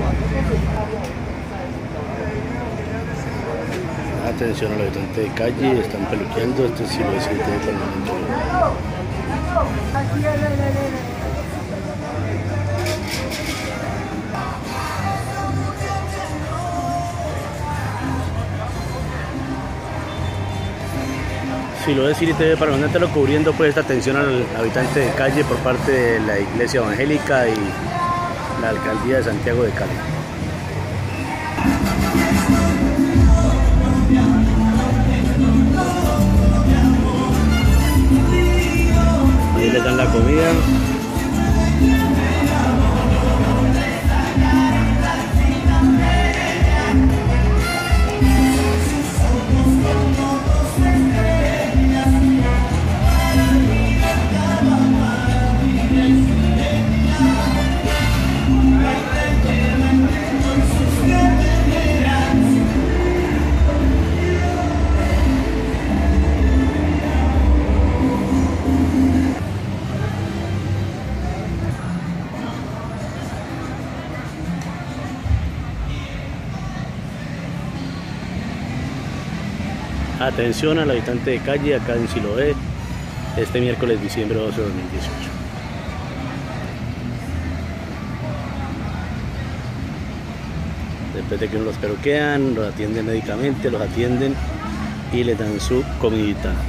Atención al habitante de calle, están peluqueando, este sí lo decide permanente. Si lo es TV permanente, lo cubriendo pues esta atención al habitante de calle por parte de la Iglesia Evangélica y la Alcaldía de Santiago de Cali. Ahí les dan la comida. Atención al habitante de calle acá en Siloé, este miércoles diciembre 12 de 2018. Después de que los peluquean, los atienden médicamente, los atienden y les dan su comidita.